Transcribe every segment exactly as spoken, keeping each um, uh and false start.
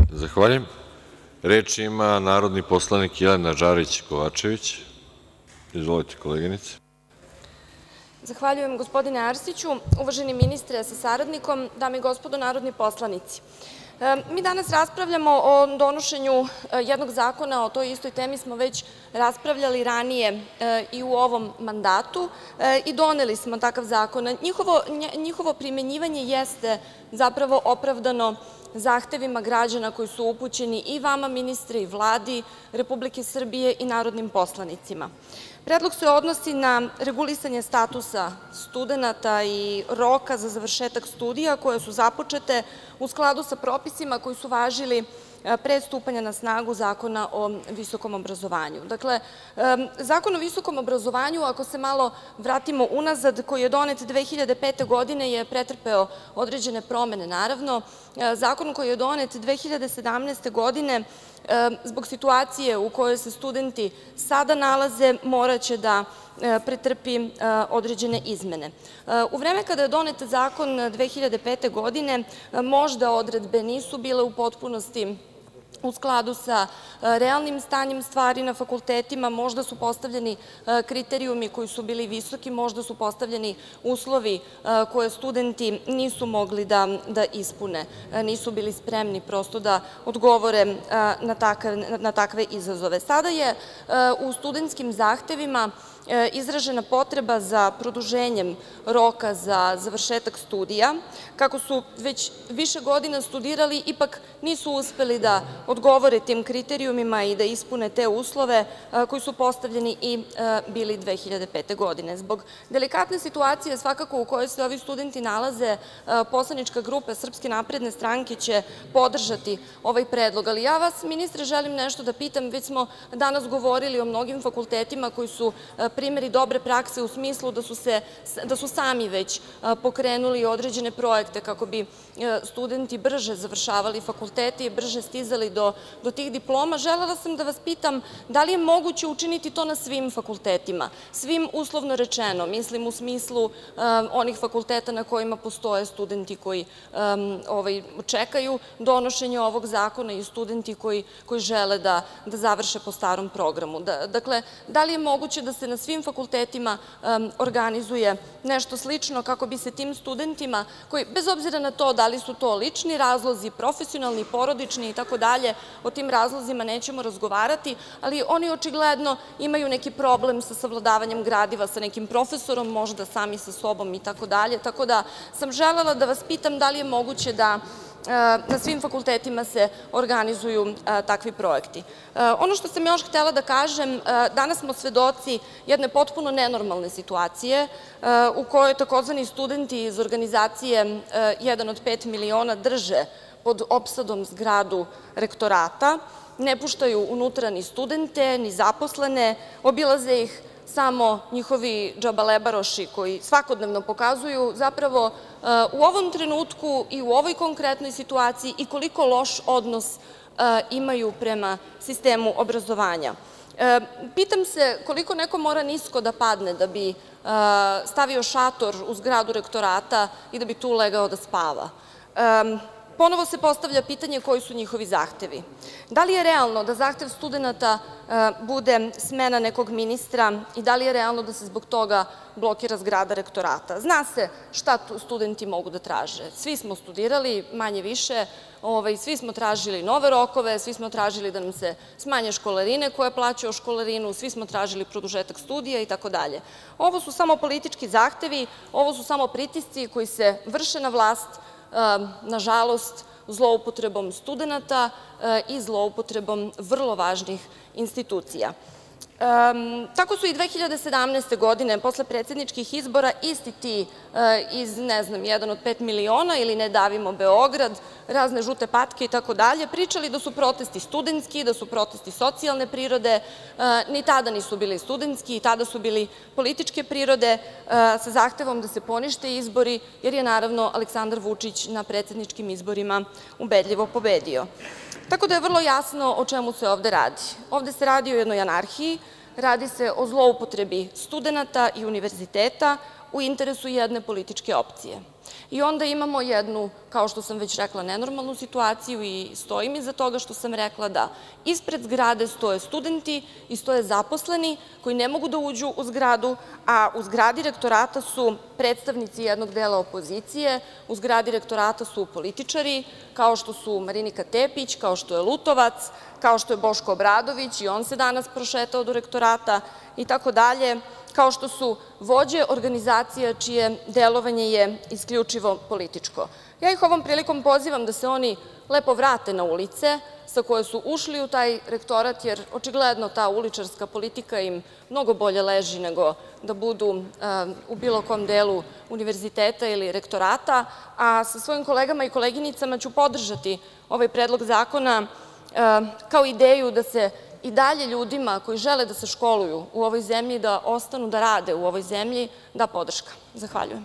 Zahvaljujem. Reč ima narodni poslanik Jelena Žarić Kovačević. Izvolite, koleginice. Zahvaljujem, gospodine Arsiću. Uvaženi ministre sa saradnikom, dame i gospodo narodni poslanici, mi danas raspravljamo o donošenju jednog zakona. O toj istoj temi smo već raspravljali ranije i u ovom mandatu i doneli smo takav zakon. Njihovo primenjivanje jeste zapravo opravdano zahtevima građana koji su upućeni i vama, ministre, i Vladi Republike Srbije i narodnim poslanicima. Predlog se odnosi na regulisanje statusa studenata i roka za završetak studija koje su započete u skladu sa propisima koji su važili pre stupanja na snagu Zakona o visokom obrazovanju. Dakle, Zakon o visokom obrazovanju, ako se malo vratimo unazad, koji je donet dve hiljade pete. godine, je pretrpeo određene promene, naravno. Zakon koji je donet dve hiljade sedamnaeste. godine, zbog situacije u kojoj se studenti sada nalaze, moraće da pretrpi određene izmene. U vreme kada je donet zakon dve hiljade pete. godine, možda odredbe nisu bile u potpunosti u skladu sa realnim stanjem stvari na fakultetima, možda su postavljeni kriterijumi koji su bili visoki, možda su postavljeni uslovi koje studenti nisu mogli da ispune, nisu bili spremni prosto da odgovore na takve izazove. Sada je u studentskim zahtevima izražena potreba za produženjem roka za završetak studija. Kako su već više godina studirali, ipak nisu uspeli da odgovore tim kriterijumima i da ispune te uslove koji su postavljeni i bili dve hiljade pete. godine. Zbog delikatne situacije svakako u kojoj se ovi studenti nalaze, poslanička grupa Srpske napredne stranke će podržati ovaj predlog. Ali ja vas, ministre, želim nešto da pitam. Već smo danas govorili o mnogim fakultetima koji su primeri dobre prakse u smislu da su sami već pokrenuli određene projekte kako bi studenti brže završavali fakultete i brže stizali do tih diploma. Želela sam da vas pitam da li je moguće učiniti to na svim fakultetima, svim uslovno rečeno, mislim u smislu onih fakulteta na kojima postoje studenti koji čekaju donošenje ovog zakona i studenti koji žele da završe po starom programu. Dakle, da li je moguće da se na svim fakultetima organizuje nešto slično kako bi se tim studentima koji, bez obzira na to da li su to lični razlozi, profesionalni, porodični i tako dalje, o tim razlozima nećemo razgovarati, ali oni očigledno imaju neki problem sa savladavanjem gradiva, sa nekim profesorom, možda sami sa sobom i tako dalje, tako da sam želela da vas pitam da li je moguće da na svim fakultetima se organizuju takvi projekti. Ono što sam još htela da kažem, danas smo svedoci jedne potpuno nenormalne situacije u kojoj takozvani studenti iz organizacije „Jedan od pet miliona“ drže pod opsadom zgradu rektorata, ne puštaju unutra ni studente, ni zaposlene, obilaze ih samo njihovi džabalebaroši koji svakodnevno pokazuju zapravo u ovom trenutku i u ovoj konkretnoj situaciji i koliko loš odnos imaju prema sistemu obrazovanja. Pitam se koliko neko mora nisko da padne da bi stavio šator u zgradu rektorata i da bi tu legao da spava. Ponovo se postavlja pitanje koji su njihovi zahtevi. Da li je realno da zahtev studenata bude smena nekog ministra i da li je realno da se zbog toga blokira zgrada rektorata? Zna se šta studenti mogu da traže. Svi smo studirali, manje više, svi smo tražili nove rokove, svi smo tražili da nam se smanje školarine koje plaćaju školarinu, svi smo tražili produžetak studija i tako dalje. Ovo su samo politički zahtevi, ovo su samo pritisci koji se vrše na vlast, nažalost, zloupotrebom studenata i zloupotrebom vrlo važnih institucija. Tako su i dve hiljade sedamnaeste. godine, posle predsedničkih izbora, isti ti iz, ne znam, „Jedan od pet miliona“ ili „Ne davimo Beograd“, razne žute patke i tako dalje, pričali da su protesti studentski, da su protesti socijalne prirode. Ni tada nisu bili studentski, i tada su bili političke prirode sa zahtevom da se ponište izbori, jer je naravno Aleksandar Vučić na predsedničkim izborima ubedljivo pobedio. Tako da je vrlo jasno o čemu se ovde radi. Ovde se radi o jednoj anarhiji, radi se o zloupotrebi studenata i univerziteta, u interesu jedne političke opcije. I onda imamo jednu, kao što sam već rekla, nenormalnu situaciju i stojim iza toga što sam rekla da ispred zgrade stoje studenti i stoje zaposleni koji ne mogu da uđu u zgradu, a u zgradi rektorata su predstavnici jednog dela opozicije, u zgradi rektorata su političari, kao što su Marinika Tepić, kao što je Lutovac, kao što je Boško Obradović, i on se danas prošetao do rektorata, i tako dalje, kao što su vođe organizacija čije delovanje je isključivo političko. Ja ih ovom prilikom pozivam da se oni lepo vrate na ulice sa koje su ušli u taj rektorat, jer očigledno ta uličarska politika im mnogo bolje leži nego da budu u bilo kom delu univerziteta ili rektorata, a sa svojim kolegama i koleginicama ću podržati ovaj predlog zakona kao ideju da se i dalje ljudima koji žele da se školuju u ovoj zemlji, da ostanu da rade u ovoj zemlji, da podrška. Zahvaljujem.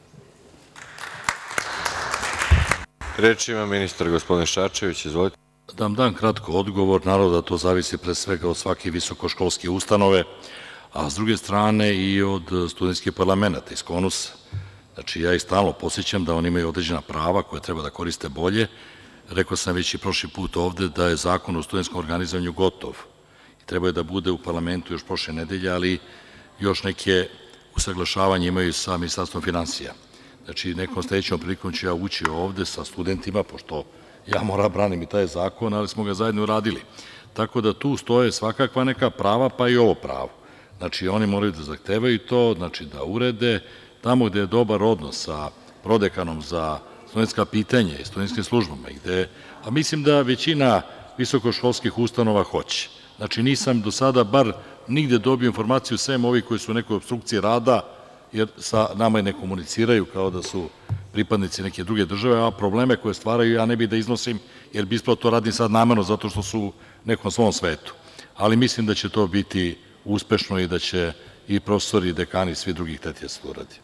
Reč ima ministar gospodin Šarčević, izvolite. Da vam dam kratko odgovor, naravno da to zavisi pre svega od svake visokoškolske ustanove, a s druge strane i od studentskih parlamenta iz Konusa. Znači, ja ih stalno podsećam da oni imaju određena prava koje treba da koriste bolje. Rekao sam već i prošli put ovde da je zakon o studentskom organizovanju gotov. Trebao je da bude u parlamentu još prošle nedelje, ali još neke usaglašavanje imaju sa Ministarstvom finansija. Znači, nekom sledećom prilikom ću ja ući ovde sa studentima, pošto ja moram branim i taj zakon, ali smo ga zajedno uradili. Tako da tu stoje svakakva neka prava, pa i ovo pravo. Znači, oni moraju da zahtevaju to, znači da urede tamo gde je dobar odnos sa prodekanom za studentska pitanja i studentskim službama, gde, a mislim da većina visokoškolskih ustanova hoće. Znači, nisam do sada bar nigde dobio informaciju sem ovih koji su u nekoj obstrukciji rada, jer sa nama i ne komuniciraju kao da su pripadnici neke druge države, a probleme koje stvaraju ja ne bih da iznosim, jer bi ispravo to radim sad namerno zato što su u nekom svom svetu. Ali mislim da će to biti uspešno i da će i profesori, i dekani i svi drugih hteti da se to uradi.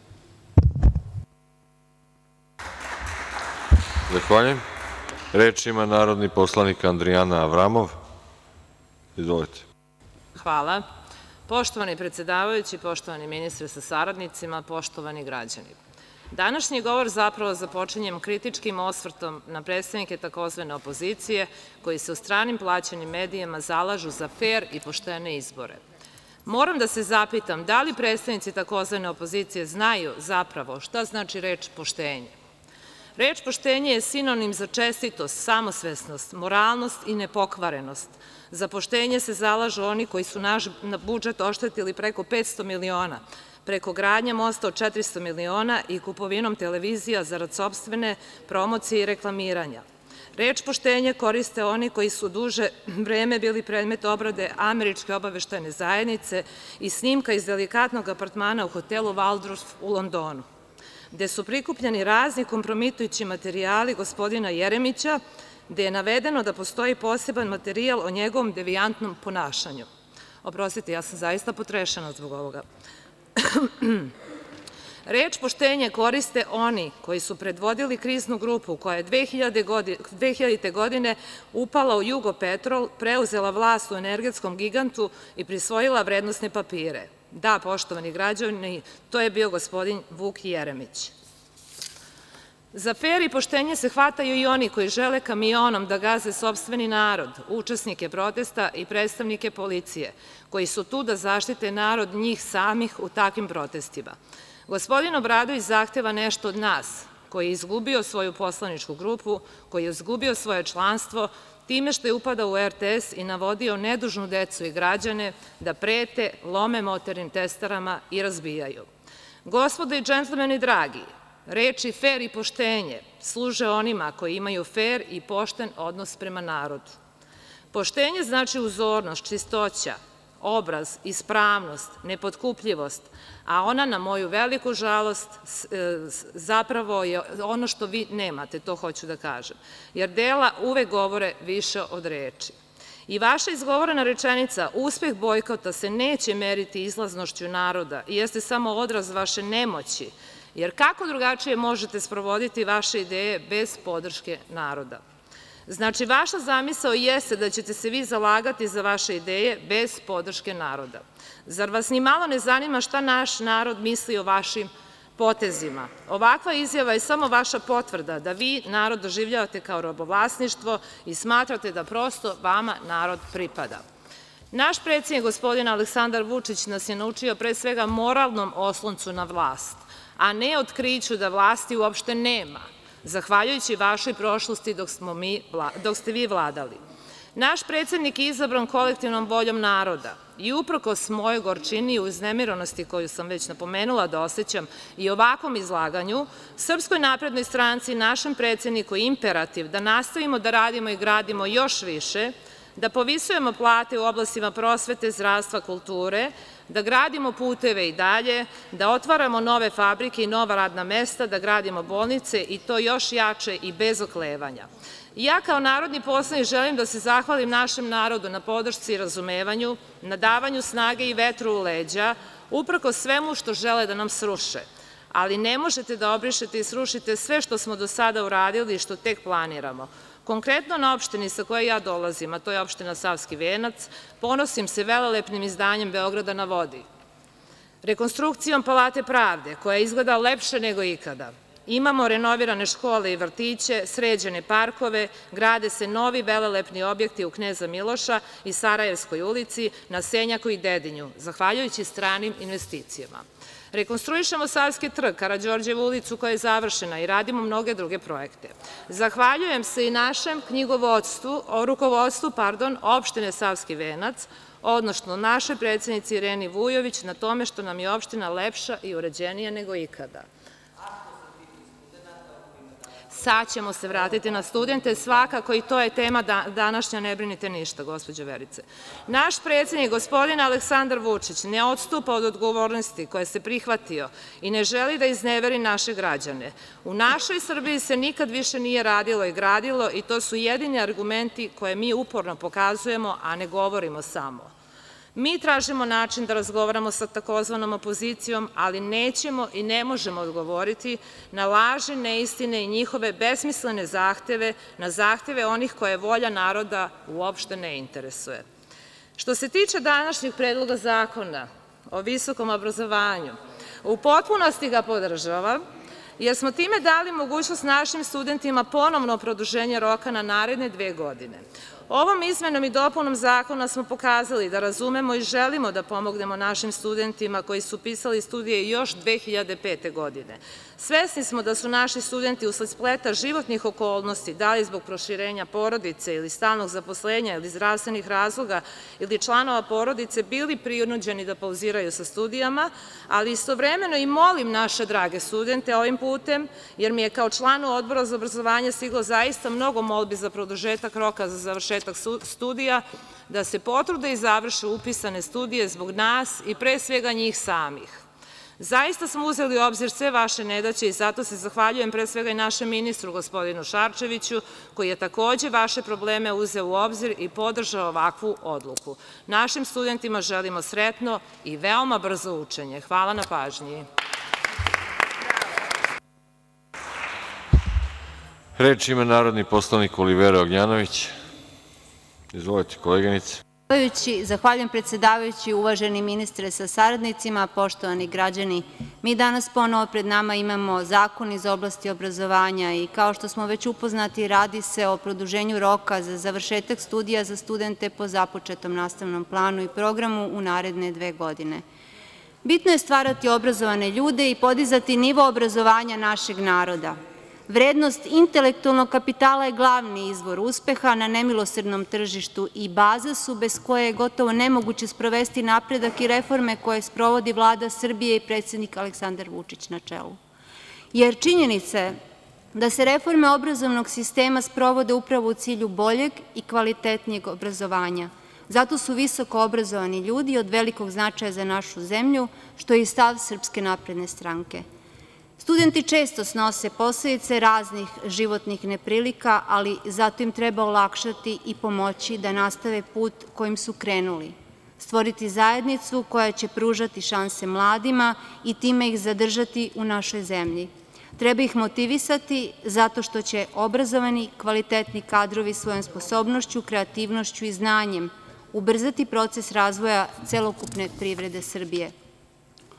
Zahvaljujem. Reč ima narodni poslanik Andrijana Avramov. Izvolite. Hvala. Poštovani predsedavajući, poštovani ministre sa saradnicima, poštovani građani. Današnji govor zapravo započinjem kritičkim osvrtom na predstavnike takozvane opozicije koji se u stranim plaćenim medijima zalažu za fer i poštene izbore. Moram da se zapitam da li predstavnici takozvane opozicije znaju zapravo šta znači reč poštenje. Reč poštenje je sinonim za čestitost, samosvesnost, moralnost i nepokvarenost. Za poštenje se zalažu oni koji su naš budžet oštetili preko petsto miliona, preko gradnje mosta od četiristo miliona i kupovinom televizija zarad sopstvene promocije i reklamiranja. Reč poštenje koriste oni koji su duže vreme bili predmet obrade američke obaveštajne zajednice i snimka iz delikatnog apartmana u hotelu Waldorf u Londonu, gde su prikupljeni razni kompromitujući materijali gospodina Jeremića, gde je navedeno da postoji poseban materijal o njegovom devijantnom ponašanju. Oprostite, ja sam zaista potrešena zbog ovoga. Reč poštenje koriste oni koji su predvodili kriznu grupu koja je dve hiljadite godine upala u Jugopetrol, preuzela vlast u energetskom gigantu i prisvojila vrednosne papire. Da, poštovani građani, to je bio gospodin Vuk Jeremić. Za fer i poštenje se hvataju i oni koji žele kamionom da gaze sopstveni narod, učesnike protesta i predstavnike policije, koji su tu da zaštite narod njih samih u takvim protestima. Gospodin Obradović zahteva nešto od nas, koji je izgubio svoju poslaničku grupu, koji je izgubio svoje članstvo, time što je upadao u er te es i navodio nedužnu decu i građane da prete, lome motornim testerama i razbijaju. Gospodo i džentlmeni dragi, reči fer i poštenje služe onima koji imaju fer i pošten odnos prema narodu. Poštenje znači uzornost, čistoća, obraz, ispravnost, nepotkupljivost, a ona na moju veliku žalost zapravo je ono što vi nemate, to hoću da kažem, jer dela uvek govore više od reči. I vaša izgovorena rečenica, uspeh bojkota se neće meriti izlaznošću naroda i jeste samo odraz vaše nemoći, jer kako drugačije možete sprovoditi vaše ideje bez podrške naroda? Znači, vaša zamisao jeste da ćete se vi zalagati za vaše ideje bez podrške naroda. Zar vas ni malo ne zanima šta naš narod misli o vašim potezima. Ovakva izjava je samo vaša potvrda da vi narod doživljavate kao robovlasništvo i smatrate da prosto vama narod pripada. Naš predsednik, gospodin Aleksandar Vučić, nas je naučio pre svega moralnom osloncu na vlast, a ne otkriću da vlasti uopšte nema, zahvaljujući vašoj prošlosti dok ste vi vladali. Naš predsednik je izabran kolektivnom voljom naroda i uprkos mojoj gorčini i uznemirenosti koju sam već napomenula da osećam i ovakvom izlaganju, Srpskoj naprednoj stranci i našem predsedniku je imperativ da nastavimo da radimo i gradimo još više, da povisujemo plate u oblastima prosvete, zdravstva, kulture, da gradimo puteve i dalje, da otvaramo nove fabrike i nova radna mesta, da gradimo bolnice i to još jače i bez oklevanja. Ja kao narodni poslanik želim da se zahvalim našem narodu na podršci i razumevanju, na davanju snage i vetru u leđa, uprkos svemu što žele da nam sruše. Ali ne možete da obrišete i srušite sve što smo do sada uradili i što tek planiramo. Konkretno na opštini sa koje ja dolazim, a to je opština Savski Venac, ponosim se velelepnim izdanjem Beograda na vodi, rekonstrukcijom Palate pravde, koja izgleda lepše nego ikada. Imamo renovirane škole i vrtiće, sređene parkove, grade se novi velelepni objekti u Kneza Miloša i Sarajevskoj ulici, na Senjaku i Dedinju, zahvaljujući stranim investicijama. Rekonstruišemo Savski trg, Karađorđevu ulicu koja je završena i radimo mnoge druge projekte. Zahvaljujem se i našem knjigovodstvu, rukovodstvu, pardon, opštine Savski Venac, odnosno našoj predsednici Ireni Vujović na tome što nam je opština lepša i uređenija nego ikada. Sad ćemo se vratiti na studente, svakako i to je tema današnja, ne brinite ništa, gospođo Verice. Naš predsednik, gospodin Aleksandar Vučić, ne odstupa od odgovornosti koje se prihvatio i ne želi da izneveri naše građane. U našoj Srbiji se nikad više nije radilo i gradilo i to su jedini argumenti koje mi uporno pokazujemo, a ne govorimo samo. Mi tražimo način da razgovaramo sa takozvanom opozicijom, ali nećemo i ne možemo odgovoriti na laži, neistine i njihove besmislene zahteve, na zahteve onih koje volja naroda uopšte ne interesuje. Što se tiče današnjeg predloga zakona o visokom obrazovanju, u potpunosti ga podržavam, jer smo time dali mogućnost našim studentima ponovno produženje roka na naredne dve godine. Ovom izmenom i dopunom zakona smo pokazali da razumemo i želimo da pomognemo našim studentima koji su upisali studije još dve hiljade pete. godine. Svesni smo da su naši studenti usled spleta životnih okolnosti, da li zbog proširenja porodice ili stalnog zaposlenja ili zdravstvenih razloga ili članova porodice, bili prinuđeni da pauziraju sa studijama, ali istovremeno i molim naše drage studente ovim putem, jer mi je kao članu Odbora za obrazovanje stiglo zaista mnogo molbi za produžetak roka za završetak studija, da se potrude i završe upisane studije zbog nas i pre svega njih samih. Zaista smo uzeli u obzir sve vaše nedaće i zato se zahvaljujem pre svega i našem ministru, gospodinu Šarčeviću, koji je takođe vaše probleme uzeo u obzir i podržao ovakvu odluku. Našim studentima želimo sretno i veoma brzo učenje. Hvala na pažnji. Reč ima narodni poslanik Olivera Ognjanović. Izvolite, koleginice. Zahvaljujem predsedavajući, uvaženi ministre sa saradnicima, poštovani građani. Mi danas ponovo pred nama imamo zakon iz oblasti obrazovanja i kao što smo već upoznati, radi se o produženju roka za završetak studija za studente po započetom nastavnom planu i programu u naredne dve godine. Bitno je stvarati obrazovane ljude i podizati nivo obrazovanja našeg naroda. Vrednost intelektualnog kapitala je glavni izvor uspeha na nemilosrdnom tržištu i baza su bez koje je gotovo nemoguće sprovesti napredak i reforme koje sprovodi Vlada Srbije i predsednik Aleksandar Vučić na čelu. Jer činjenica je da se reforme obrazovnog sistema sprovode upravo u cilju boljeg i kvalitetnijeg obrazovanja. Zato su visoko obrazovani ljudi od velikog značaja za našu zemlju, što je i stav Srpske napredne stranke. Studenti često snose posledice raznih životnih neprilika, ali zato im treba olakšati i pomoći da nastave put kojim su krenuli. Stvoriti zajednicu koja će pružati šanse mladima i time ih zadržati u našoj zemlji. Treba ih motivisati zato što će obrazovani, kvalitetni kadrovi svojom sposobnošću, kreativnošću i znanjem ubrzati proces razvoja celokupne privrede Srbije.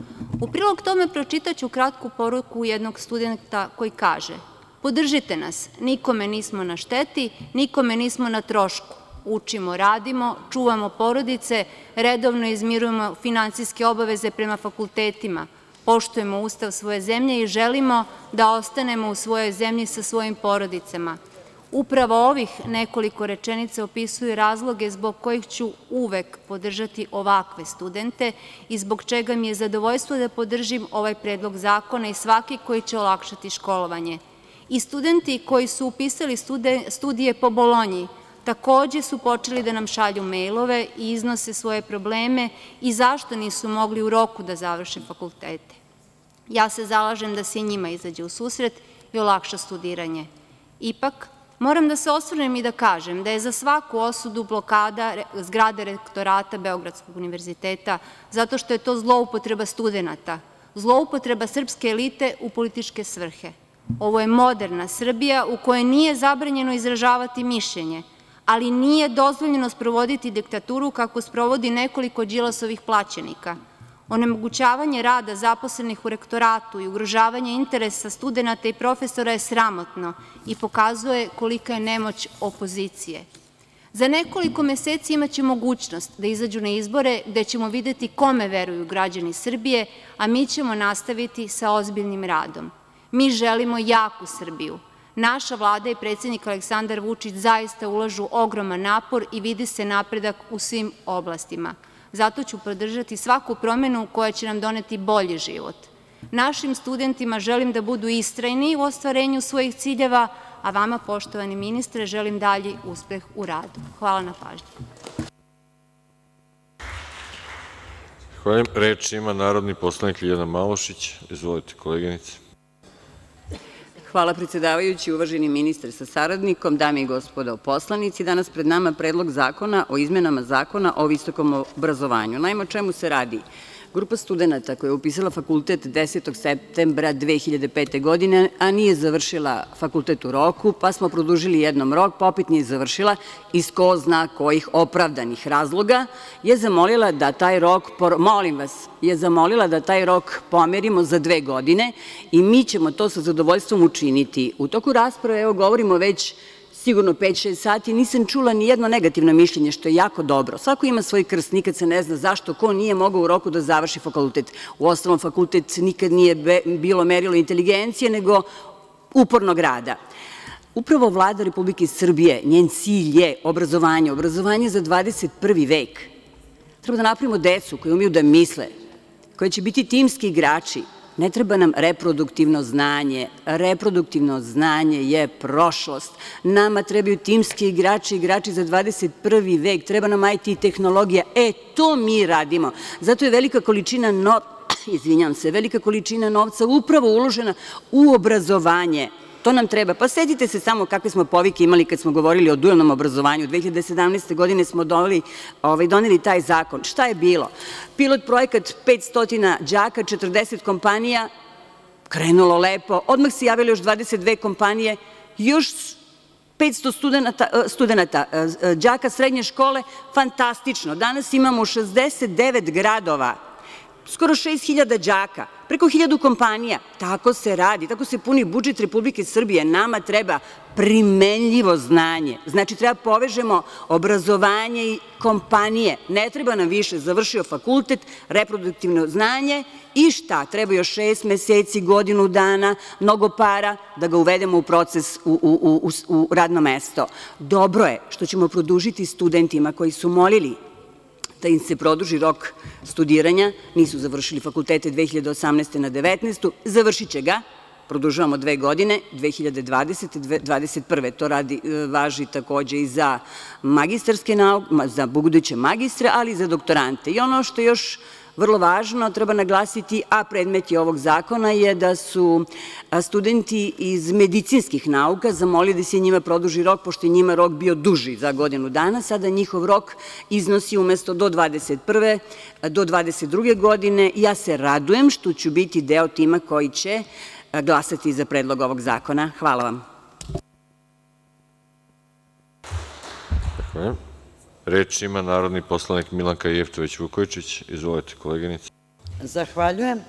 U prilog tome pročitaću kratku poruku jednog studenta koji kaže: podržite nas, nikome nismo na šteti, nikome nismo na trošku. Učimo, radimo, čuvamo porodice, redovno izmirujemo finansijske obaveze prema fakultetima, poštujemo ustav svoje zemlje i želimo da ostanemo u svojoj zemlji sa svojim porodicama. Upravo ovih nekoliko rečenica opisuju razloge zbog kojih ću uvek podržati ovakve studente i zbog čega mi je zadovoljstvo da podržim ovaj predlog zakona i svaki koji će olakšati školovanje. I studenti koji su upisali studije po Bolonji takođe su počeli da nam šalju mejlove i iznose svoje probleme i zašto nisu mogli u roku da završe fakultete. Ja se zalažem da se i njima izađe u susret i olakša studiranje. Ipak, moram da se osvrnem i da kažem da je za svaku osudu blokada zgrade rektorata Beogradskog univerziteta, zato što je to zloupotreba studenata, zloupotreba srpske elite u političke svrhe. Ovo je moderna Srbija u kojoj nije zabranjeno izražavati mišljenje, ali nije dozvoljeno sprovoditi diktaturu kako sprovodi nekoliko Đilasovih plaćenika. Onemogućavanje rada zaposlenih u rektoratu i ugrožavanje interesa studenata i profesora je sramotno i pokazuje kolika je nemoć opozicije. Za nekoliko meseci imaće mogućnost da izađu na izbore gde ćemo videti kome veruju građani Srbije, a mi ćemo nastaviti sa ozbiljnim radom. Mi želimo jaku Srbiju. Naša vlada i predsednik Aleksandar Vučić zaista ulažu ogroman napor i vidi se napredak u svim oblastima. Zato ću podržati svaku promenu koja će nam doneti bolji život. Našim studentima želim da budu istrajni u ostvarenju svojih ciljeva, a vama, poštovani ministre, želim dalji uspeh u radu. Hvala na pažnji. Hvala. Reč ima narodni poslanik Ljiljana Malušić. Izvolite, koleginice. Hvala predsedavajući, uvaženi ministre sa saradnikom, dame i gospodo poslanici. Danas pred nama Predlog zakona o izmenama Zakona o visokom obrazovanju. Naime, o čemu se radi? Grupa studenata koja je upisala fakultet desetog septembra dve hiljade pete. godine, a nije završila fakultet u roku, pa smo produžili jednom rok, pa opet nije završila, iz ko zna kojih opravdanih razloga, je zamolila da taj rok, molim vas, je zamolila da taj rok pomerimo za dve godine i mi ćemo to sa zadovoljstvom učiniti. U toku rasprave, evo, govorimo već sigurno pet šest sati, nisam čula ni jedno negativno mišljenje, što je jako dobro. Svako ima svoj krst, nikad se ne zna zašto ko nije mogao u roku da završi fakultet. Uostalom, fakultet nikad nije bilo merilo inteligencije, nego upornog rada. Upravo Vlada Republike Srbije, njen cilj je obrazovanje, obrazovanje za dvadeset prvi vek. Treba da napravimo decu koji umiju da misle, koji će biti timski igrači. Ne treba nam reproduktivno znanje. Reproduktivno znanje je prošlost. Nama trebaju timski igrači, igrači za dvadeset prvi vek. Treba nam I T tehnologija. E, to mi radimo. Zato je velika količina novca, izvinjam se, velika količina novca upravo uložena u obrazovanje. To nam treba. Pa setite se samo kakve smo povike imali kad smo govorili o dualnom obrazovanju. dve hiljade sedamnaeste. godine smo doneli taj zakon. Šta je bilo? Pilot projekat petsto đaka, četrdeset kompanija, krenulo lepo. Odmah se javili još dvadeset dve kompanije, još petsto studenata, đaka srednje škole, fantastično. Danas imamo šezdeset devet gradova, skoro šest hiljada đaka, preko hiljadu kompanija. Tako se radi, tako se puni budžet Republike Srbije. Nama treba primenljivo znanje. Znači, treba povežemo obrazovanje i kompanije. Ne treba nam više završio fakultet, reproduktivno znanje i šta? Treba još šest meseci, godinu dana, mnogo para da ga uvedemo u proces, u radno mesto. Dobro je što ćemo produžiti studentima koji su molili da im se produži rok studiranja, nisu završili fakultete dve hiljade osamnaeste. na devetnaestu. Završit će ga, produžavamo dve godine, dve hiljade dvadesete. do dvadeset prve. To važi takođe i za magistarske nauke, za buduće magistre, ali i za doktorante. I ono što je još vrlo važno, treba naglasiti, a predmet je ovog zakona, je da su studenti iz medicinskih nauka zamolili da se njima produži rok, pošto je njima rok bio duži za godinu dana. Sada njihov rok iznosi umesto do dvadeset prve. do dvadeset druge. godine. Ja se radujem što ću biti deo tima koji će glasati za predlog ovog zakona. Hvala vam. Reč ima narodni poslanik Milanka Jevtović Vukojičić. Izvolite, koleginice. Zahvaljujem.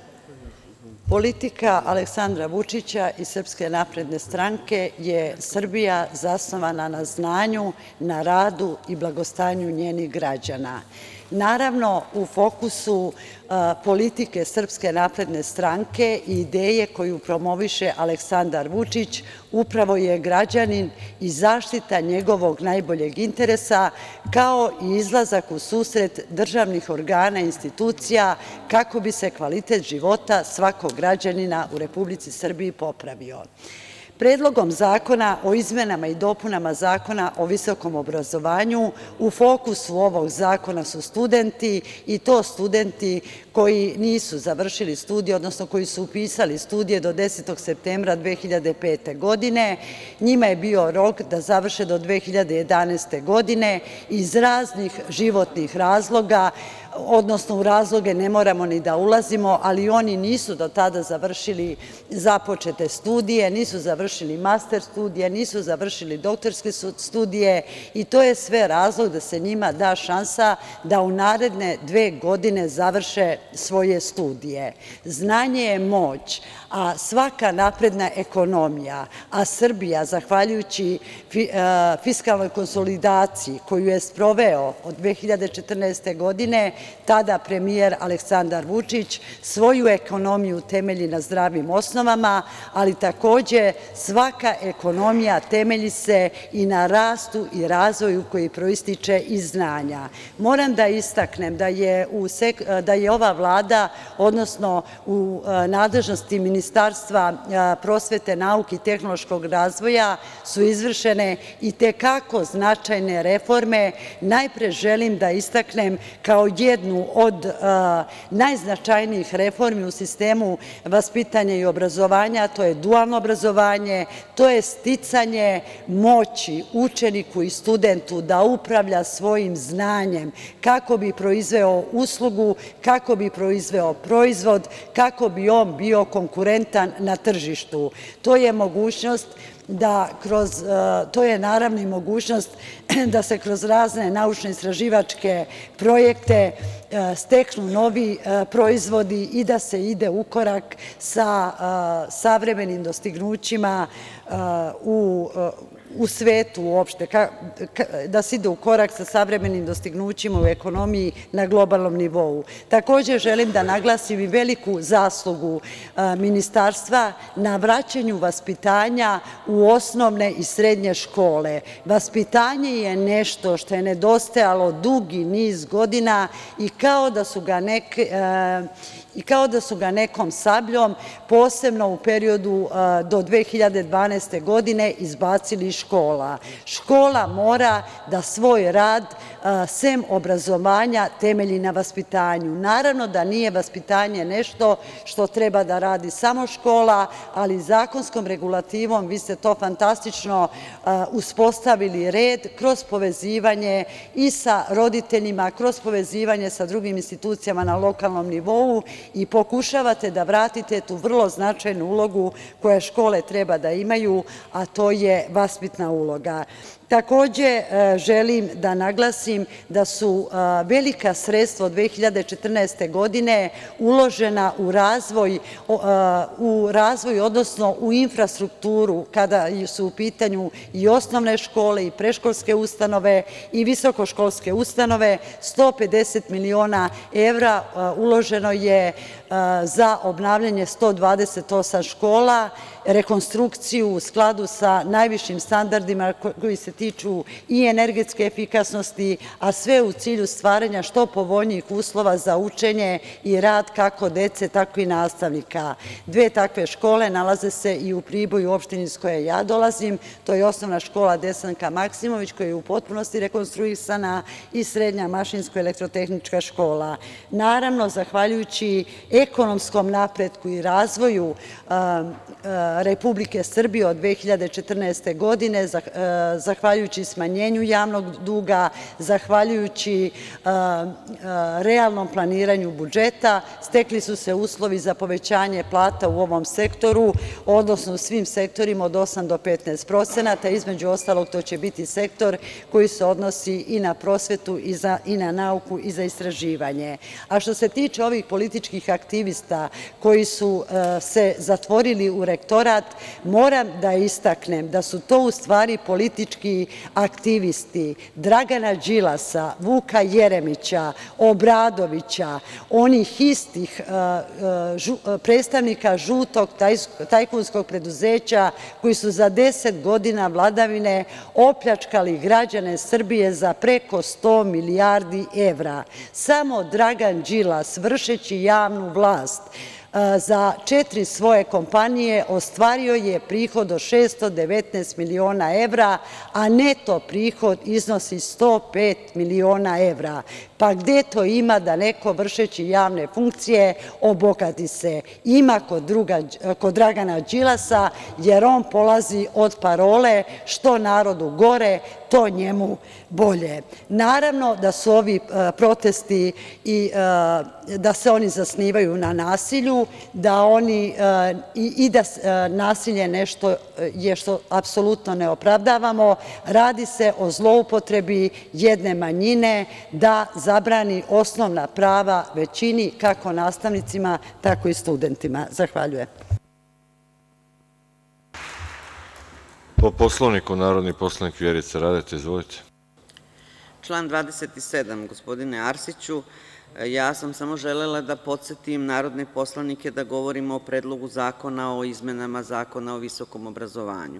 Politika Aleksandra Vučića i Srpske napredne stranke je Srbija zasnovana na znanju, na radu i blagostanju njenih građana. Naravno, u fokusu politike Srpske napredne stranke i ideje koju promoviše Aleksandar Vučić upravo je građanin i zaštita njegovog najboljeg interesa, kao i izlazak u susret državnih organa i institucija kako bi se kvalitet života svakog građanina u Republici Srbiji popravio. Predlogom zakona o izmenama i dopunama Zakona o visokom obrazovanju u fokusu ovog zakona su studenti, i to studenti koji nisu završili studije, odnosno koji su upisali studije do desetog septembra dve hiljade pete. godine. Njima je bio rok da završe do dve hiljade jedanaeste. godine. Iz raznih životnih razloga, odnosno u razloge ne moramo ni da ulazimo, ali oni nisu do tada završili započete studije, nisu završili master studije, nisu završili doktorske studije i to je sve razlog da se njima da šansa da u naredne dve godine završe svoje studije. Znanje je moć, a svaka napredna ekonomija, a Srbija, zahvaljujući fiskalnoj konsolidaciji koju je sproveo od dve hiljade četrnaeste. godine, tada premijer Aleksandar Vučić, svoju ekonomiju temelji na zdravim osnovama, ali takođe svaka ekonomija temelji se i na rastu i razvoju koji proističe iz znanja. Moram da istaknem da je ova Vlada, odnosno u nadležnosti Ministarstva prosvete, nauke i tehnološkog razvoja su izvršene i te kako značajne reforme. Najpre želim da istaknem kao jednu od najznačajnijih reformi u sistemu vaspitanja i obrazovanja, to je dualno obrazovanje, to je sticanje moći učeniku i studentu da upravlja svojim znanjem kako bi proizveo uslugu, kako bi proizveo proizvod, kako bi on bio konkurentan na tržištu. To je mogućnost da kroz, to je naravno i mogućnost da se kroz razne naučno-istraživačke projekte steknu novi proizvodi i da se ide u korak sa savremenim dostignućima u u svetu uopšte, da se ide u korak sa savremenim dostignućima u ekonomiji na globalnom nivou. Takođe, želim da naglasim i veliku zaslugu Ministarstva na vraćanju vaspitanja u osnovne i srednje škole. Vaspitanje je nešto što je nedostajalo dugi niz godina i kao da su ga neke i kao da su ga nekom sabljom, posebno u periodu do dve hiljade dvanaeste. godine, izbacili iz škola. Škola mora da svoj rad, sem obrazovanja, temelji na vaspitanju. Naravno da nije vaspitanje nešto što treba da radi samo škola, ali zakonskom regulativom vi ste to fantastično uspostavili red kroz povezivanje i sa roditeljima, kroz povezivanje sa drugim institucijama na lokalnom nivou i pokušavate da vratite tu vrlo značajnu ulogu koje škole treba da imaju, a to je vaspitna uloga. Takođe, želim da naglasim da su velika sredstva od dve hiljade četrnaeste. godine uložena u razvoj, u razvoj, odnosno u infrastrukturu kada su u pitanju i osnovne škole i predškolske ustanove i visokoškolske ustanove. sto pedeset miliona evra uloženo je za obnavljanje sto dvadeset osam škola, rekonstrukciju u skladu sa najvišim standardima koji se tiču i energetske efikasnosti, a sve u cilju stvaranja što povoljnijih uslova za učenje i rad kako dece, tako i nastavnika. Dve takve škole nalaze se i u Priboju, u opštini iz koje ja dolazim. To je osnovna škola „Desanka Maksimović“ koja je u potpunosti rekonstruisana i srednja mašinsko-elektrotehnička škola. Naravno, zahvaljujući ekonomskom napretku i razvoju Republike Srbije od dve hiljade četrnaeste. godine, zahvaljujući smanjenju javnog duga, zahvaljujući realnom planiranju budžeta, stekli su se uslovi za povećanje plata u ovom sektoru, odnosno u svim sektorima od osam do petnaest procenata. Između ostalog, to će biti sektor koji se odnosi i na prosvetu i na nauku i za istraživanje. A što se tiče ovih političkih aktivista koji su se zatvorili u rektorat, moram da istaknem da su to u stvari politički aktivisti Dragana Đilasa, Vuka Jeremića, Obradovića, onih istih predstavnika žutog tajkunskog preduzeća koji su za deset godina vladavine opljačkali građane Srbije za preko sto milijardi evra. Samo Dragan Đilas, vršeći javnu vlast, za četiri svoje kompanije ostvario je prihod od šesto devetnaest miliona evra, a neto prihod iznosi sto pet miliona evra. Pa gde to ima da neko vršeći javne funkcije obogati se? Ima kod Dragana Đilasa, jer on polazi od parole što narodu gore, to njemu bolje. Naravno da su ovi protesti i da se oni zasnivaju na nasilju, da oni i da nasilje nešto je što apsolutno ne opravdavamo. Radi se o zloupotrebi jedne manjine da zabrani osnovna prava većini, kako nastavnicima, tako i studentima. Zahvaljujem. Po Poslovniku, narodni poslanik Vjerica Radeta. Izvolite. Član dvadeset sedam, gospodine Arsiću. Ja sam samo želela da podsetim narodne poslanike da govorimo o Predlogu zakona o izmenama Zakona o visokom obrazovanju.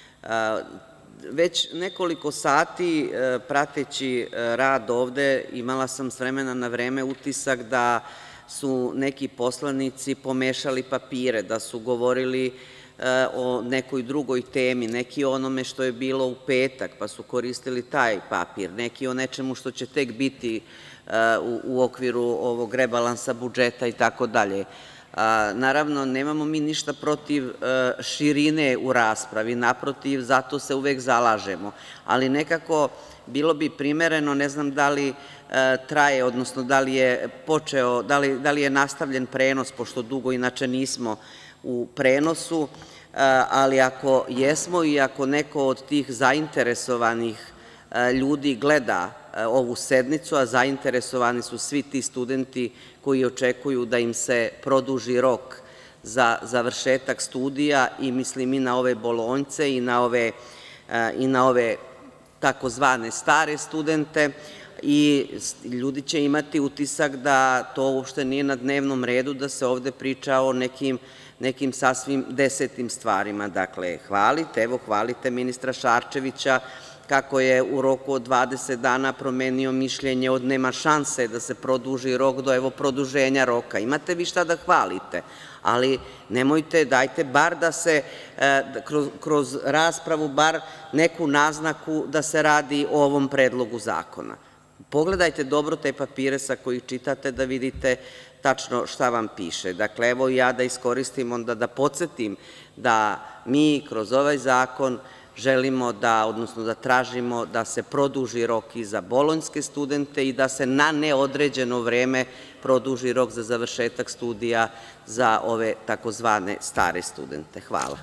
Već nekoliko sati prateći rad ovde imala sam s vremena na vreme utisak da su neki poslanici pomešali papire, da su govorili o nekoj drugoj temi, neki o onome što je bilo u petak, pa su koristili taj papir, neki o nečemu što će tek biti u okviru ovog rebalansa budžeta i tako dalje. Naravno, nemamo mi ništa protiv širine u raspravi, naprotiv, zato se uvek zalažemo, ali nekako bilo bi primereno, ne znam da li traje, odnosno da li je počeo, da li je nastavljen prenos, pošto dugo inače nismo u prenosu, ali ako jesmo i ako neko od tih zainteresovanih ljudi gleda ovu sednicu, a zainteresovani su svi ti studenti koji očekuju da im se produži rok za završetak studija, i mislim i na ove bolonjce i na ove takozvane stare studente, i ljudi će imati utisak da to uopšte nije na dnevnom redu, da se ovde priča o nekim sasvim desetim stvarima. Dakle, hvalite, evo hvalite ministra Šarčevića kako je u roku od dvadeset dana promenio mišljenje od nema šanse da se produži rok do evo produženja roka. Imate vi šta da hvalite, ali nemojte, dajte bar da se kroz raspravu bar neku naznaku da se radi o ovom predlogu zakona. Pogledajte dobro te papire sa kojih čitate da vidite tačno šta vam piše. Dakle, evo ja da iskoristim onda da podsetim da mi kroz ovaj zakon želimo da, odnosno da tražimo da se produži rok i za bolonjske studente i da se na neodređeno vreme produži rok za završetak studija za ove takozvane stare studente. Hvala.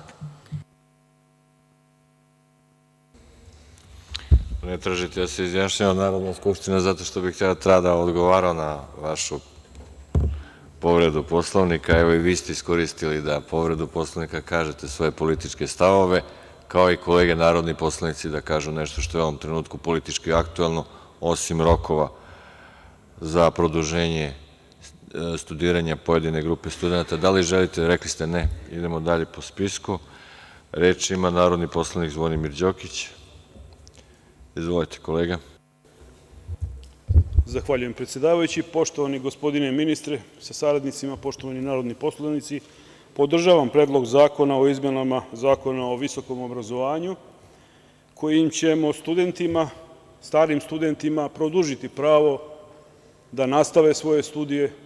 Ne tražite da se izjašnjava Narodna skupština zato što bih htjela da odgovarao na vašu povredu Poslovnika. Evo i vi ste iskoristili da povredu Poslovnika kažete svoje političke stavove, kao i kolege narodni poslanici da kažu nešto što je u ovom trenutku politički aktuelno, osim rokova za produženje studiranja pojedine grupe studenta. Da li želite? Rekli ste ne. Idemo dalje po spisku. Reč ima narodni poslanik Zvonimir Đokić. Izvolite, kolega. Zahvaljujem, predsedavajući. Poštovani gospodine ministre sa saradnicima, poštovani narodni poslanici, podržavam Predlog zakona o izmenama Zakona o visokom obrazovanju, kojim ćemo studentima, starim studentima, produžiti pravo da nastave svoje studije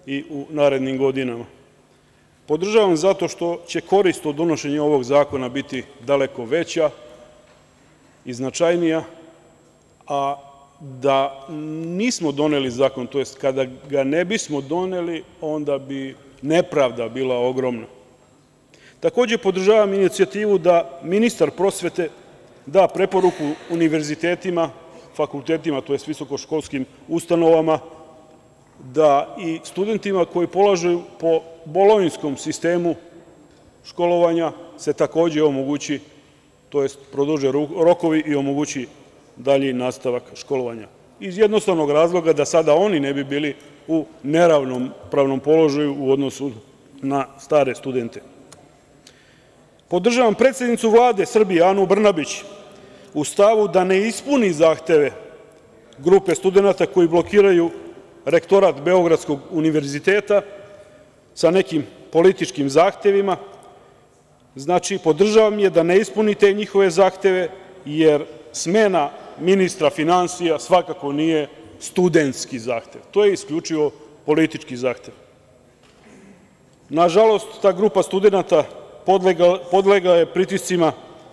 i u narednim godinama. Podržavam zato što će korist od donošenja ovog zakona biti daleko veća i značajnija, a da nismo doneli zakon, to jest kada ga ne bismo doneli, onda bi nepravda bila ogromna. Takođe, podržavam inicijativu da ministar prosvete da preporuku univerzitetima, fakultetima, to jest visokoškolskim ustanovama, da i studentima koji polažu po bolonjskom sistemu školovanja se takođe omogući, to jest produže rokovi i omogući dalji nastavak školovanja. Iz jednostavnog razloga da sada oni ne bi bili u neravnopravnom položaju u odnosu na stare studente. Podržavam predsednicu Vlade Srbije, Anu Brnabić, u stavu da ne ispuni zahteve grupe studenata koji blokiraju rektorat Beogradskog univerziteta sa nekim političkim zahtevima. Znači, podržavam je da ne ispuni te njihove zahteve, jer smena ministra finansija svakako nije studentski zahtev. To je isključivo politički zahtev. Nažalost, ta grupa studenata podlegla je pritiscima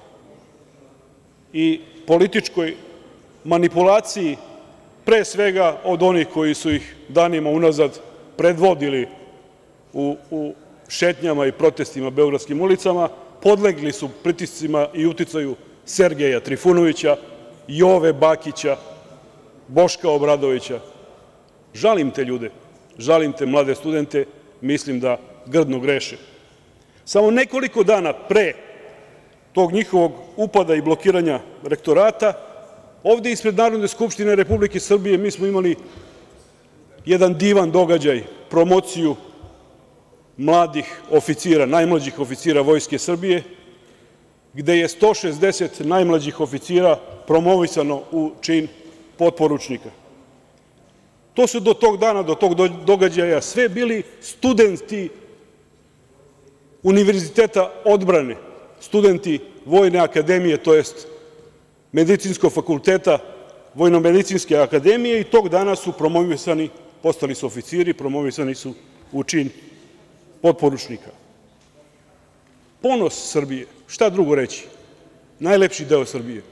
i političkoj manipulaciji, pre svega od onih koji su ih danima unazad predvodili u šetnjama i protestima beogradskim ulicama, podlegli su pritiscima i uticaju Sergeja Trifunovića, Jove Bakića, Boška Obradovića. Žalim te ljude, žalim te mlade studente, mislim da grdno greše. Samo nekoliko dana pre tog njihovog upada i blokiranja rektorata, ovde ispred Narodne skupštine Republike Srbije mi smo imali jedan divan događaj, promociju mladih oficira, najmlađih oficira Vojske Srbije, gde je sto šezdeset najmlađih oficira promovisano u čin potporučnika. To su do tog dana, do tog događaja sve bili studenti Univerziteta odbrane, studenti Vojne akademije, to jest Medicinskog fakulteta Vojno-medicinske akademije, i tog dana su promovisani, postali su oficiri, promovisani su u čin potporučnika. Ponos Srbije, šta drugo reći, najlepši deo Srbije.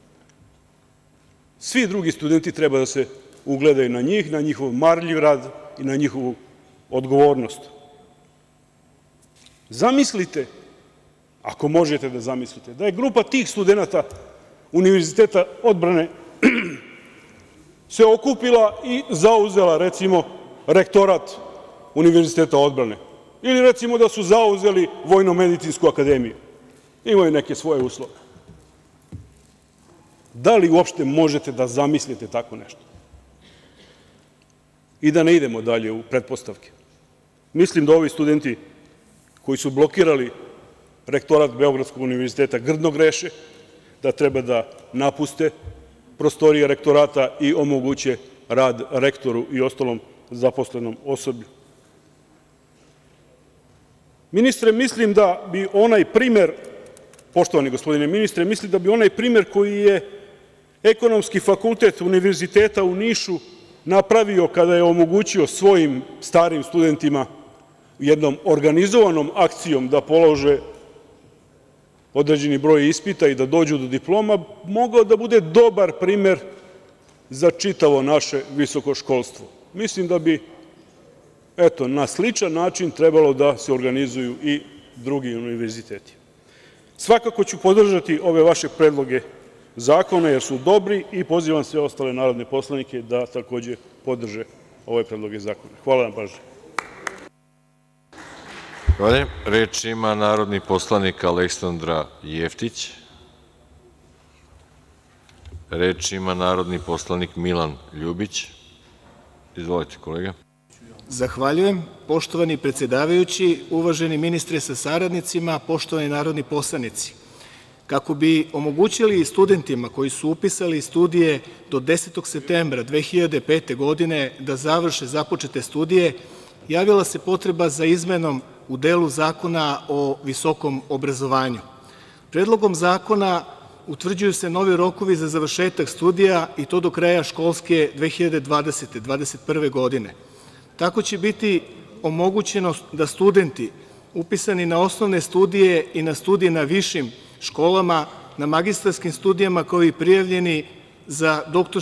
Svi drugi studenti treba da se ugledaju na njih, na njihov marljiv rad i na njihovu odgovornost. Zamislite, ako možete da zamislite, da je grupa tih studenata Univerziteta odbrane se okupila i zauzela, recimo, rektorat Univerziteta odbrane, ili recimo da su zauzeli Vojno-medicinsku akademiju. Imaju neke svoje uslove. Da li uopšte možete da zamislite tako nešto? I da ne idemo dalje u pretpostavke. Mislim da ovi studenti koji su blokirali rektorat Beogradskog univerziteta grdno greše, da treba da napuste prostorije rektorata i omoguće rad rektoru i ostalom zaposlenom osoblju. Ministre, mislim da bi onaj primer, poštovani gospodine ministre, mislim da bi onaj primer koji je Ekonomski fakultet Univerziteta u Nišu napravio kada je omogućio svojim starim studentima jednom organizovanom akcijom da polože određeni broj ispita i da dođu do diploma, mogao da bude dobar primer za čitavo naše visoko školstvo. Mislim da bi, eto, na sličan način trebalo da se organizuju i drugi univerziteti. Svakako ću podržati ove vaše predloge zakona, jer su dobri, i pozivam sve ostale narodne poslanike da takođe podrže ove predloge zakona. Hvala na pažnji. Zahvaljujem. Reč ima narodni poslanik Aleksandra Jevtić. Reč ima narodni poslanik Milan Ljubić. Izvolite, kolega. Zahvaljujem. Poštovani predsedavajući, uvaženi ministre sa saradnicima, poštovani narodni poslanici, kako bi omogućili studentima koji su upisali studije do desetog septembra dve hiljade pete. godine da završe započete studije, javila se potreba za izmenom u delu Zakona o visokom obrazovanju. Predlogom zakona utvrđuju se novi rokovi za završetak studija, i to do kraja školske dve hiljade dvadesete. dvadeset prve. godine. Tako će biti omogućeno da studenti upisani na osnovne studije i na studije na višim školama, na magistarskim studijama, kao i prijavljeni za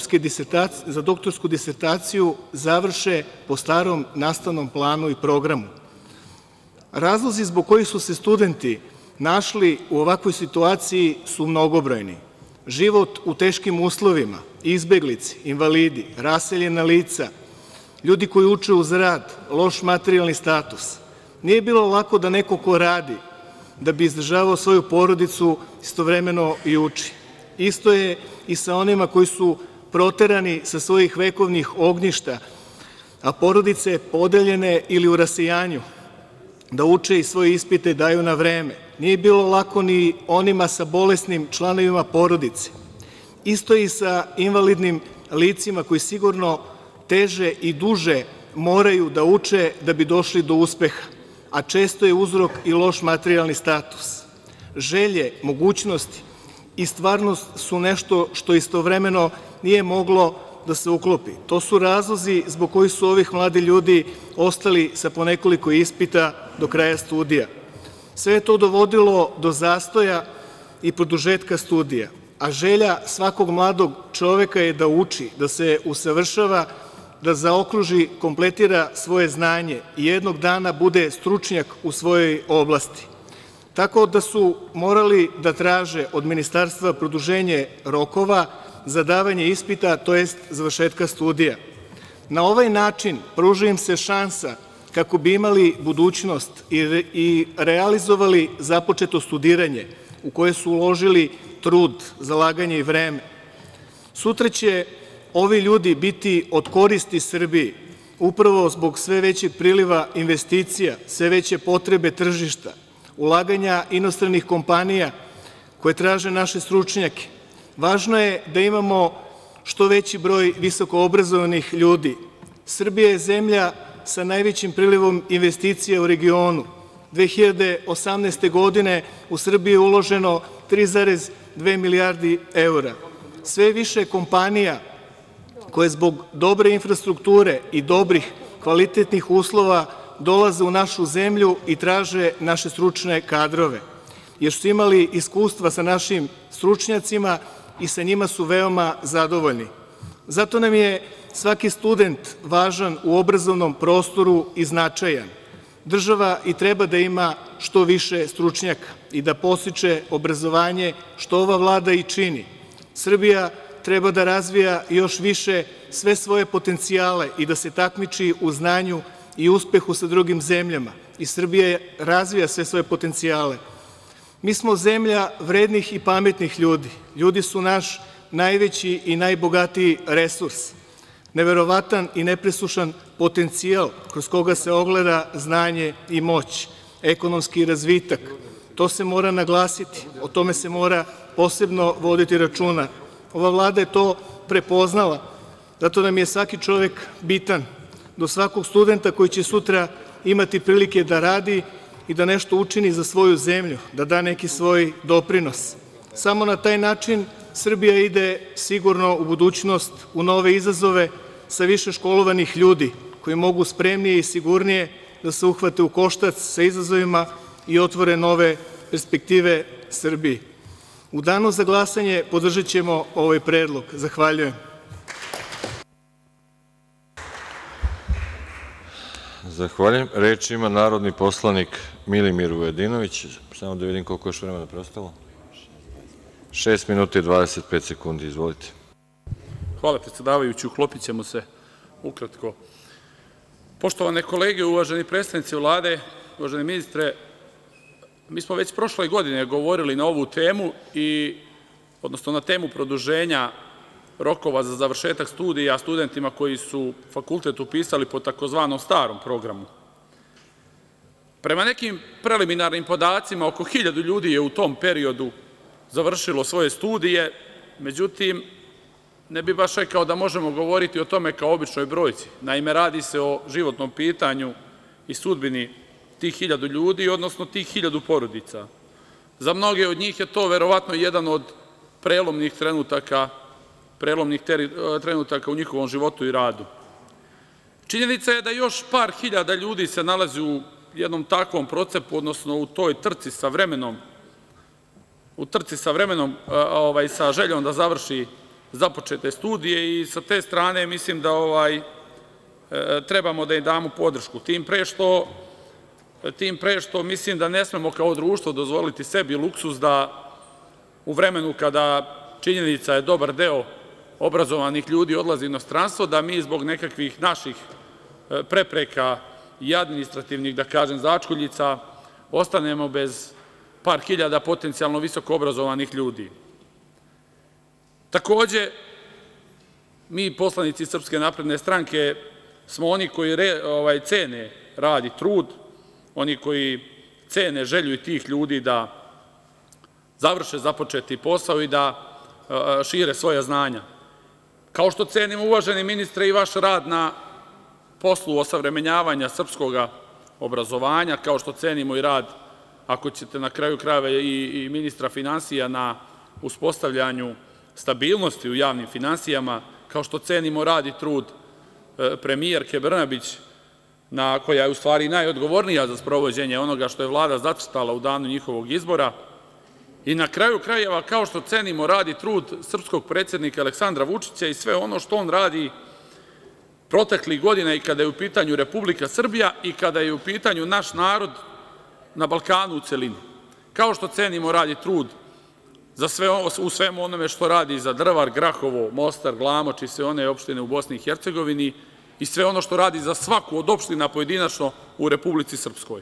doktorsku disertaciju, završe po starom nastavnom planu i programu. Razlozi zbog kojih su se studenti našli u ovakvoj situaciji su mnogobrojni. Život u teškim uslovima, izbeglice, invalidi, raseljena lica, ljudi koji uče uz rad, loš materijalni status. Nije bilo lako da neko ko radi, da bi izdržavao svoju porodicu, istovremeno i uči. Isto je i sa onima koji su proterani sa svojih vekovnih ognjišta, a porodice podeljene ili u rasejanju, da uče i svoje ispite daju na vreme. Nije bilo lako ni onima sa bolesnim članovima porodice. Isto je i sa invalidnim licima koji sigurno teže i duže moraju da uče da bi došli do uspeha, a često je uzrok i loš materijalni status. Želje, mogućnosti i stvarnost su nešto što istovremeno nije moglo da se uklopi. To su razlozi zbog kojih su ovih mladi ljudi ostali sa po nekoliko ispita do kraja studija. Sve je to dovodilo do zastoja i produžetka studija, a želja svakog mladog čoveka je da uči, da se usavršava, da zaokruži, kompletira svoje znanje i jednog dana bude stručnjak u svojoj oblasti. Tako da su morali da traže od ministarstva produženje rokova za davanje ispita, to jest završetka studija. Na ovaj način pruža im se šansa kako bi imali budućnost i realizovali započeto studiranje u koje su uložili trud, zalaganje i vreme. Sutra će ovi ljudi biti od koristi Srbiji, upravo zbog sve većeg priliva investicija, sve veće potrebe tržišta, ulaganja inostranih kompanija koje traže naše stručnjake. Važno je da imamo što veći broj visokoobrazovanih ljudi. Srbija je zemlja sa najvećim prilivom investicija u regionu. dve hiljade osamnaeste. godine u Srbiji je uloženo tri zarez dve milijardi evra. Sve više kompanija koje zbog dobre infrastrukture i dobrih kvalitetnih uslova dolaze u našu zemlju i traže naše stručne kadrove, jer su imali iskustva sa našim stručnjacima i sa njima su veoma zadovoljni. Zato nam je svaki student važan u obrazovnom prostoru i značajan. Država i treba da ima što više stručnjaka i da podstiče obrazovanje, što ova Vlada i čini. Srbija treba da razvija još više sve svoje potencijale i da se takmiči u znanju i uspehu sa drugim zemljama. I Srbija razvija sve svoje potencijale. Mi smo zemlja vrednih i pametnih ljudi. Ljudi su naš najveći i najbogatiji resurs. Neverovatan i nepresušan potencijal kroz koga se ogleda znanje i moć, ekonomski razvitak. To se mora naglasiti, o tome se mora posebno voditi računa. Ova Vlada je to prepoznala, zato nam je svaki čovek bitan, do svakog studenta koji će sutra imati prilike da radi i da nešto učini za svoju zemlju, da da neki svoj doprinos. Samo na taj način Srbija ide sigurno u budućnost, u nove izazove sa više školovanih ljudi koji mogu spremnije i sigurnije da se uhvate u koštac sa izazovima i otvore nove perspektive Srbiji. U danu za glasanje podržat ćemo ovaj predlog. Zahvaljujem. Zahvaljujem. Reč ima narodni poslanik Milimir Vujadinović. Samo da vidim koliko još vremena preostalo. Šest minuta i dvadeset pet sekundi. Izvolite. Hvala, predsedavajući. Uklopit ćemo se ukratko. Poštovane kolege, uvaženi predstavnici Vlade, uvaženi ministre, mi smo već prošle godine govorili na ovu temu, i, odnosno na temu produženja rokova za završetak studija studentima koji su fakultet upisali po takozvanom starom programu. Prema nekim preliminarnim podacima, oko hiljadu ljudi je u tom periodu završilo svoje studije, međutim, ne bi baš rekao da možemo govoriti o tome kao običnoj brojci. Naime, radi se o životnom pitanju i sudbini tih hiljadu ljudi, odnosno tih hiljadu porodica. Za mnoge od njih je to verovatno jedan od prelomnih trenutaka, prelomnih trenutaka u njihovom životu i radu. Činjenica je da još par hiljada ljudi se nalazi u jednom takvom procepu, odnosno u toj trci sa vremenom, u trci sa vremenom, ovaj, sa željom da završi započete studije i sa te strane mislim da ovaj, trebamo da im damo podršku. Tim pre što, tim pre što mislim da ne smemo kao društvo dozvoliti sebi luksuz da u vremenu kada činjenica je dobar deo obrazovanih ljudi odlazi u inostranstvo, da mi zbog nekakvih naših prepreka i administrativnih, da kažem, začkoljica, ostanemo bez par hiljada potencijalno visoko obrazovanih ljudi. Takođe, mi poslanici Srpske napredne stranke smo oni koji ovaj, cene rad i trud, oni koji cene želju i tih ljudi da završe započeti posao i da a, šire svoja znanja. Kao što cenimo, uvaženi ministre, i vaš rad na poslu osavremenjavanja srpskog obrazovanja, kao što cenimo i rad, ako ćete na kraju krajeva i, i ministra finansija, na uspostavljanju stabilnosti u javnim finansijama, kao što cenimo rad i trud premijerke Brnabić, na, koja je u stvari najodgovornija za sprovođenje onoga što je Vlada zacrtala u danu njihovog izbora, i na kraju krajeva kao što cenimo rad i trud srpskog predsednika Aleksandra Vučića i sve ono što on radi proteklih godina i kada je u pitanju Republika Srbija i kada je u pitanju naš narod na Balkanu u celini. Kao što cenimo rad i trud za sve, u svemu onome što radi za Drvar, Grahovo, Mostar, Glamoč i sve one opštine u Bosni i Hercegovini i sve ono što radi za svaku od opština pojedinačno u Republici Srpskoj.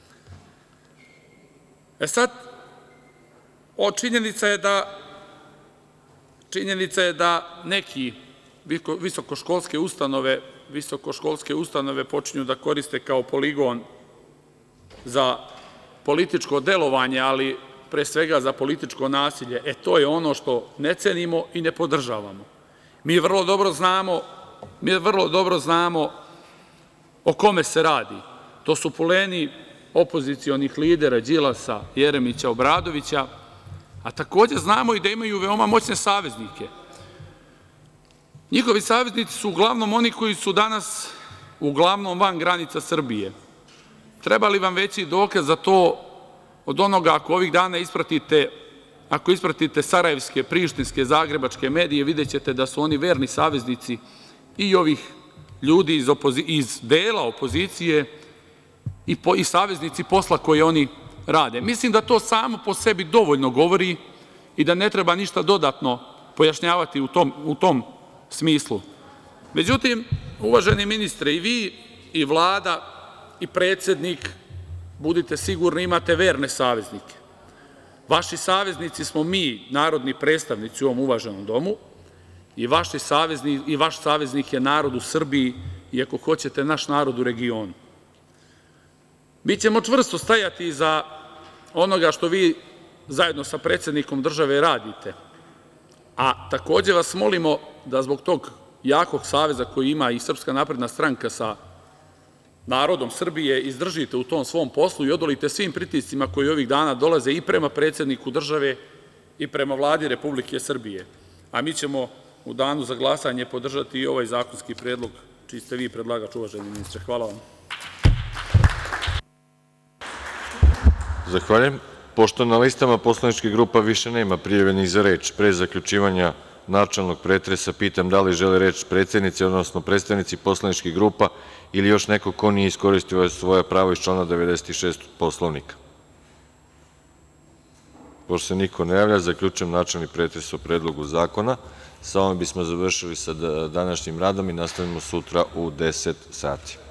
E sad, o činjenica je da činjenica je da neki visokoškolske ustanove visokoškolske ustanove počinju da koriste kao poligon za političko delovanje, ali pre svega za političko nasilje. E to je ono što ne cenimo i ne podržavamo. Mi vrlo dobro znamo, mi vrlo dobro znamo o kome se radi. To su puleni opozicionih lidera Đilasa, Jeremića, Obradovića, a takođe znamo i da imaju veoma moćne saveznike. Njihovi saveznici su uglavnom oni koji su danas uglavnom van granica Srbije. Treba li vam veći dokaz za to od onoga ako ovih dana ispratite, ako ispratite sarajevske, prištinske, zagrebačke medije, vidjet ćete da su oni verni saveznici i ovih ljudi iz, iz dela opozicije i, po, i saveznici posla koje oni rade. Mislim da to samo po sebi dovoljno govori i da ne treba ništa dodatno pojašnjavati u tom, u tom smislu. Međutim, uvaženi ministre, i vi i Vlada i predsednik, budite sigurni, imate verne saveznike. Vaši saveznici smo mi, narodni predstavnici u ovom uvaženom domu, i, vaši savezni, i vaš saveznik je narod u Srbiji i, ako hoćete, naš narod u regionu. Mi ćemo čvrsto stajati iza onoga što vi zajedno sa predsednikom države radite, a takođe vas molimo da zbog tog jakog saveza koji ima i Srpska napredna stranka sa narodom Srbije izdržite u tom svom poslu i odolite svim pritiscima koji ovih dana dolaze i prema predsedniku države i prema Vladi Republike Srbije. A mi ćemo u danu za glasanje podržati i ovaj zakonski predlog čiji ste vi predlagač, uvaženi ministre. Hvala vam. Zahvaljujem. Pošto na listama poslaničkih grupa više nema prijavljenih za reč, pre zaključivanja načelnog pretresa pitam da li žele reč predsednici, odnosno predstavnici poslaničkih grupa ili još neko ko nije iskoristio svoje pravo iz člana devedeset šest Poslovnika. Pošto se niko ne javlja, zaključujem načelni pretres o Predlogu zakona. Sa ovim bismo završili sa današnjim radom i nastavimo sutra u deset sati.